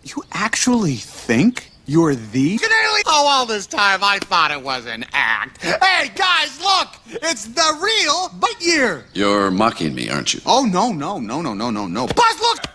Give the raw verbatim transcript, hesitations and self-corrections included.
You actually think you're the... Oh, all this time I thought it was an act. Hey, guys, look! It's the real Bite Year! You're mocking me, aren't you? Oh, no, no, no, no, no, no, no. Buzz, look!